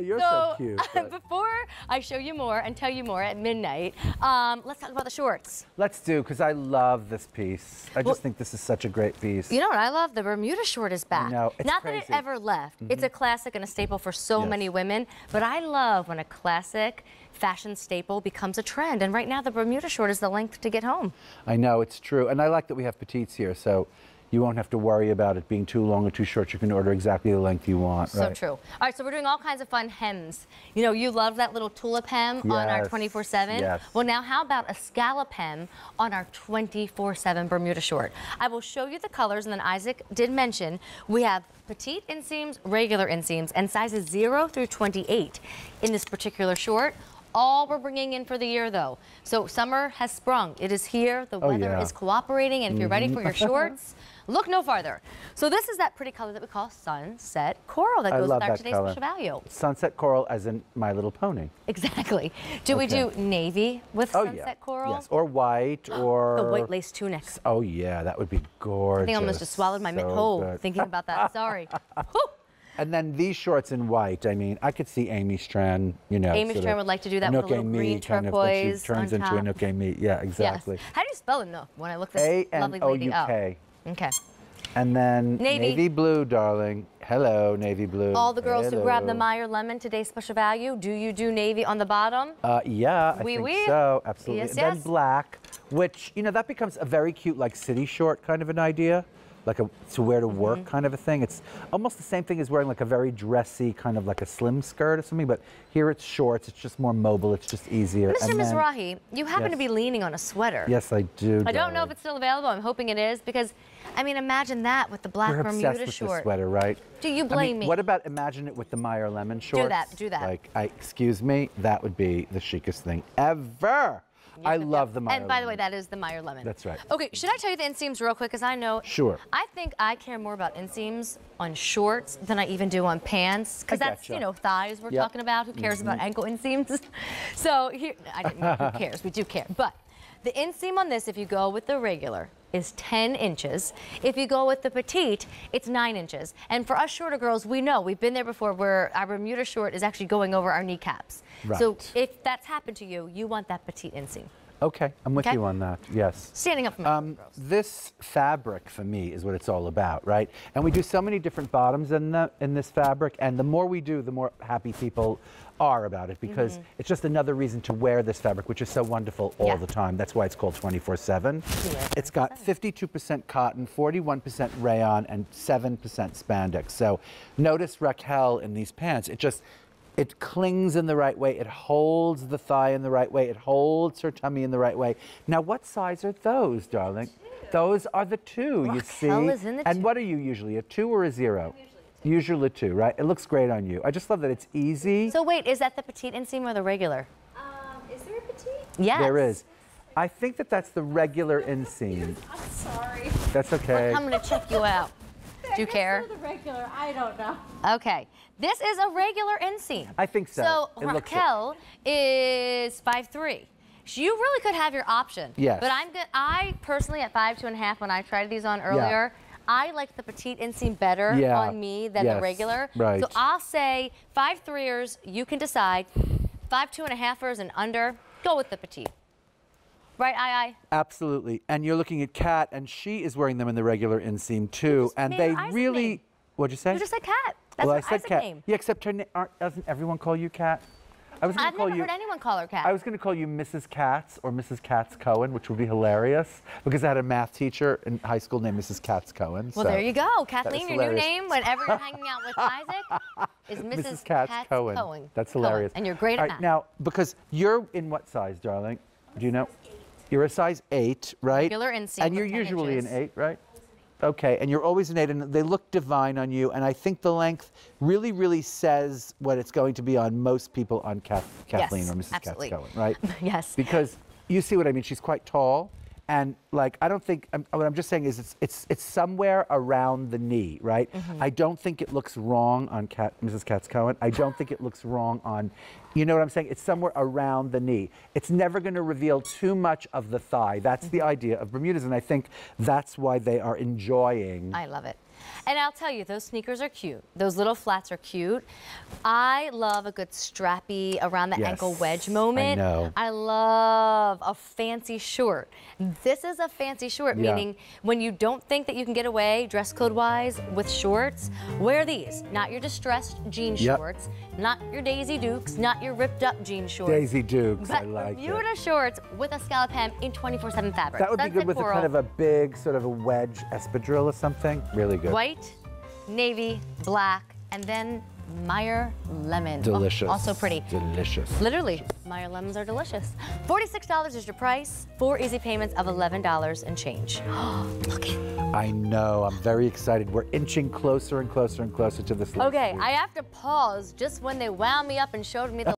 you're so cute. Before I show you more and tell you more at midnight, let's talk about the shorts. Let's do, because I love this piece. I just think this is such a great piece. You know what I love? The Bermuda short is back. No, it's Not crazy. that it ever left. It's a classic and a staple for so many women, but I love when a classic fashion staple becomes a trend. And right now, the Bermuda short is the length to get home. I know, it's true. And I like that we have petites here, so you won't have to worry about it being too long or too short. You can order exactly the length you want. So true. All right, so we're doing all kinds of fun hems. You know, you love that little tulip hem on our 24/7. Yes. Well, now how about a scallop hem on our 24/7 Bermuda short? I will show you the colors, and then Isaac did mention we have petite inseams, regular inseams, and sizes 0 through 28 in this particular short. All we're bringing in for the year, though. So summer has sprung. It is here. The weather is cooperating, and if you're ready for your shorts, look no farther. So this is that pretty color that we call sunset coral that goes with our today's special value. Sunset coral, as in My Little Pony. Exactly. Do we do navy with sunset coral? Yes, or white, or the white lace tunic. Oh yeah, that would be gorgeous. I think I almost just swallowed my mint whole thinking about that. Sorry. And then these shorts in white, I mean, I could see Amy Strand, you know. Amy Strand would like to do that with a little green turquoise she turns into a Nook Me. Yeah, exactly. Yes. How do you spell it, Nook, when I look this lovely lady up? A-N-O-U-K. Okay. And then navy blue, darling. Hello, navy blue. All the girls who grab the Meyer Lemon, today's special value, do you do navy on the bottom? Yeah, I think so, absolutely. Yes, and then black, which, you know, that becomes a very cute, like, city short kind of an idea. Like a to wear to work kind of a thing. It's almost the same thing as wearing like a very dressy kind of like a slim skirt or something, but here it's shorts, it's just more mobile, it's just easier. Mr. Mizrahi, you happen to be leaning on a sweater. Yes, I do. I don't know if it's still available. I'm hoping it is, because, I mean, imagine that with the black Bermuda short. We're obsessed with the sweater, right? Do you blame me? What about imagine it with the Meyer Lemon shorts? Do that. Like, excuse me, that would be the chicest thing ever. I love the Meyer Lemon. And by the way, that is the Meyer Lemon. That's right. Okay, should I tell you the inseams real quick? Because I know. Sure. I think I care more about inseams on shorts than I even do on pants. Because that's, you know, thighs we're talking about. Who cares about ankle inseams? So here, I didn't know who cares. We do care. But the inseam on this, if you go with the regular, is 10 inches. If you go with the petite, it's 9 inches. And for us shorter girls, we know, we've been there before, where our Bermuda short is actually going over our kneecaps. Right. So if that's happened to you, you want that petite inseam. Okay, I'm with you on that, yes. Standing up for my girls. This fabric, for me, is what it's all about, right? And we do so many different bottoms in this fabric, and the more we do, the more happy people are about it, because it's just another reason to wear this fabric, which is so wonderful all the time. That's why it's called 24/7. It's got 52% cotton, 41% rayon, and 7% spandex. So notice Raquel in these pants, it clings in the right way. It holds the thigh in the right way. It holds her tummy in the right way. Now, what size are those, darling? Those are the 2, you see. Is in the 2. And what are you usually, a 2 or a 0? Usually a 2, right? It looks great on you. I just love that it's easy. So wait, is that the petite inseam or the regular? Is there a petite? Yes. There is. I think that's the regular inseam. I'm sorry. That's okay. I'm going to check you out. Do you care? The regular, I don't know. Okay, this is a regular inseam. I think so. So Raquel is 5'3". You really could have your option. Yes. But I personally, at 5'2½", when I tried these on earlier, I like the petite inseam better on me than the regular. Right. So I'll say 5'3"ers, you can decide. 5'2½"ers and under, go with the petite. Right, Ai? Absolutely. And you're looking at Kat, and she is wearing them in the regular inseam too. And they really, what'd you say? You just said Kat. That's well, what I said Isaac Kat. name. Yeah, except doesn't everyone call you Kat? I've never heard anyone call her Kat. I was going to call you Mrs. Katz or Mrs. Katz Cohen, which would be hilarious, because I had a math teacher in high school named Mrs. Katz Cohen. Well, there you go. Kathleen, your new name whenever you're hanging out with Isaac is Mrs. Katz Cohen. That's hilarious. And you're great at math. Now, because you're in what size, darling? Do you know? You're a size 8, right? Regular inseam. And you're usually an 8, right? Okay, and you're always an 8, and they look divine on you, and I think the length really, really says what it's going to be on most people on Kathleen or Mrs. Katz Cohen, right? Yes. Because you see what I mean, she's quite tall, and like, I don't think, what I'm just saying is it's somewhere around the knee, right? I don't think it looks wrong on Mrs. Katz Cohen. I don't think it looks wrong on, you know what I'm saying? It's somewhere around the knee. It's never going to reveal too much of the thigh. That's the idea of Bermudas, and I think that's why they are enjoying. I love it. And I'll tell you, those sneakers are cute. Those little flats are cute. I love a good strappy around the ankle wedge moment. I know. I love a fancy short. This is a fancy short, meaning when you don't think that you can get away dress code wise with shorts, wear these. Not your distressed jean shorts, not your Daisy Dukes, not your ripped up jean shorts. Daisy Dukes, but I like Bermuda it. shorts with a scallop hem in 24/7 fabric. That would be Sunset good with a coral. kind of a big sort of a wedge espadrille or something. Really good. White, navy, black, and then Meyer lemon. Delicious. Oh, also pretty. Delicious. Literally, Meyer lemons are delicious. $46 is your price. 4 easy payments of $11 and change. Look at. I know. I'm very excited. We're inching closer and closer and closer to this. Okay, I have to pause just when they wound me up and showed me the